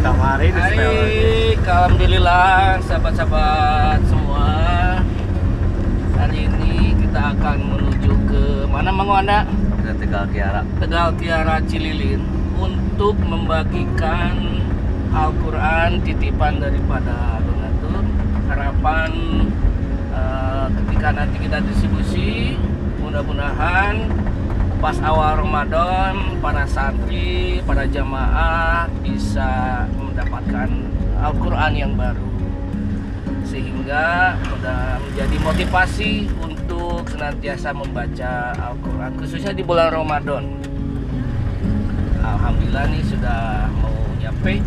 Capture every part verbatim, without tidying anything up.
Kamari di Baik, alhamdulillah sahabat-sahabat semua. Hari ini kita akan menuju ke mana Mang Wanda? Ke Tegal Kiara. Tegal Kiara Cililin untuk membagikan Al-Quran titipan daripada donatur. Harapan uh, ketika nanti kita distribusi, mudah-mudahan pas awal Ramadan para santri, para jamaah bisa mendapatkan Al-Quran yang baru, sehingga sudah menjadi motivasi untuk senantiasa membaca Al-Quran, khususnya di bulan Ramadan. Alhamdulillah nih sudah mau nyampe.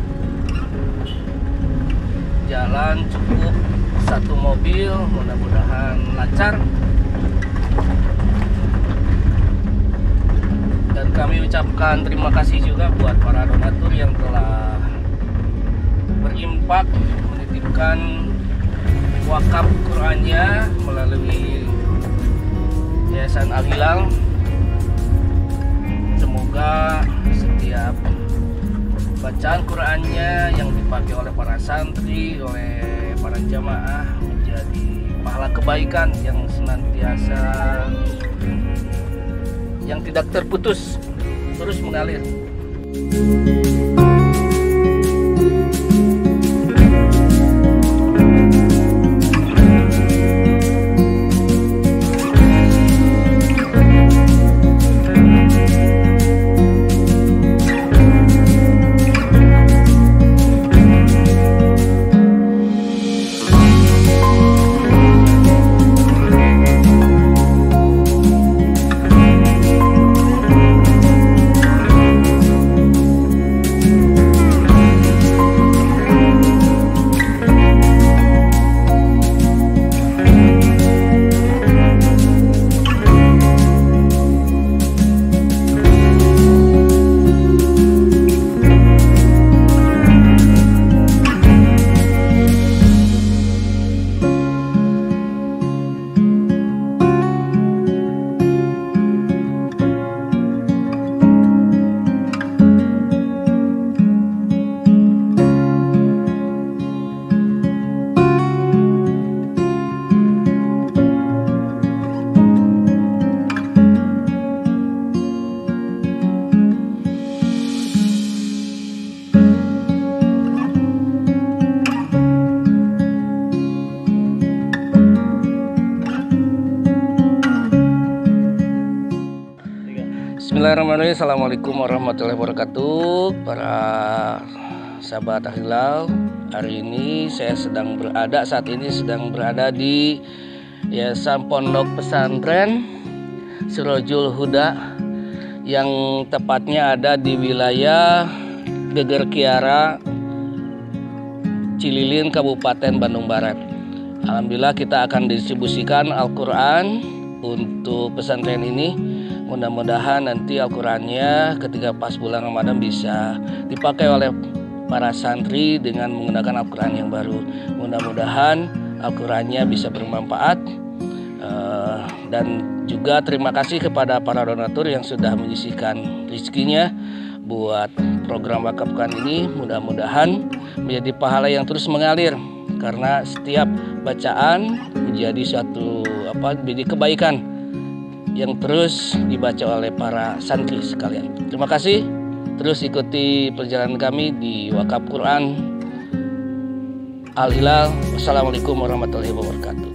Jalan cukup satu mobil, mudah-mudahan lancar. Dan kami ucapkan terima kasih juga buat para donatur yang telah berimpak menitipkan wakaf Qurannya melalui Yayasan Al-Hilal. Semoga setiap bacaan Qurannya yang dipakai oleh para santri, oleh para jamaah menjadi pahala kebaikan yang senantiasa, yang tidak terputus, terus mengalir. Bismillahirrahmanirrahim. Assalamualaikum warahmatullahi wabarakatuh. Para sahabat Al-Hilal, hari ini saya sedang berada saat ini sedang berada di Yayasan Pondok Pesantren Sirojul Huda yang tepatnya ada di wilayah Geger Kiara Cililin, Kabupaten Bandung Barat. Alhamdulillah kita akan distribusikan Al-Quran untuk pesantren ini. Mudah-mudahan nanti Al-Qurannya ketika pas bulan Ramadan bisa dipakai oleh para santri dengan menggunakan Al-Quran yang baru. Mudah-mudahan Al-Qurannya bisa bermanfaat. uh, Dan juga terima kasih kepada para donatur yang sudah menyisihkan rezekinya buat program wakaf Quran ini. Mudah-mudahan menjadi pahala yang terus mengalir, karena setiap bacaan menjadi suatu apa menjadi kebaikan yang terus dibaca oleh para santri sekalian. Terima kasih. Terus ikuti perjalanan kami di wakaf Quran Al-Hilal. Wassalamualaikum warahmatullahi wabarakatuh.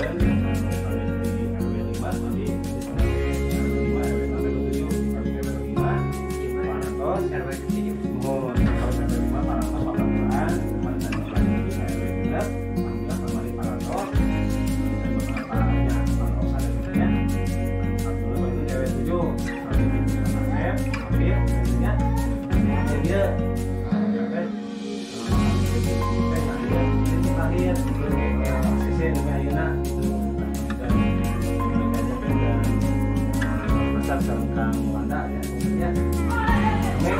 Kang Wanda ya, ya.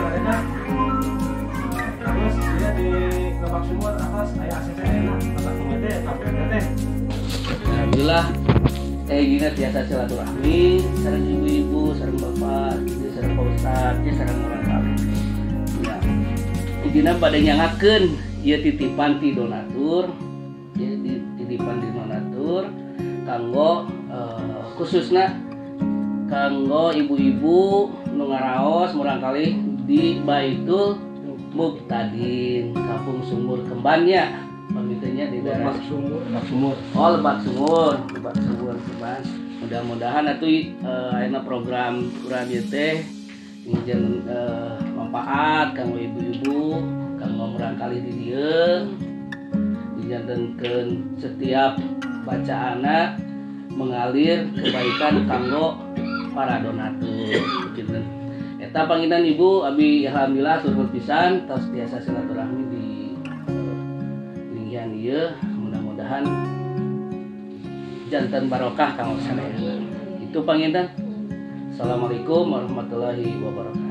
Terus dia di Lebak Sumur atas ayah A C C enak, atas kemudian sampai teh. Alhamdulillah, eh gini biasa silaturahmi, sareng ibu-ibu, sareng bapak, sareng pak ustad, ya sareng orang kali. Ya, intinya pada nyangakeun, ya titipan ti donatur, ya titipan di donatur, kanggo uh, khususna kanggo ibu-ibu nu ngaraos murang kali di Baitul Muqtadin Kampung Sumur Kembannya pamitnya di daerah Lebak Sumur, Lebak Sumur. Oh Lebak Sumur, Lebak Sumur Kemban. Mudah-mudahan atuh uh, ayeuna program urang ieu teh ngejen uh, manfaat kanggo ibu-ibu, kanggo murang kali di dieu dijantenkeun setiap bacaana mengalir kebaikan kanggo para donatur gitu. Eta panginan ibu abi alhamdulillah turut pisan tos biasa silaturahmi di linggihan ieu, mudah-mudahan janten barokah kanggo sadaya. Itu panginan. Assalamualaikum warahmatullahi wabarakatuh.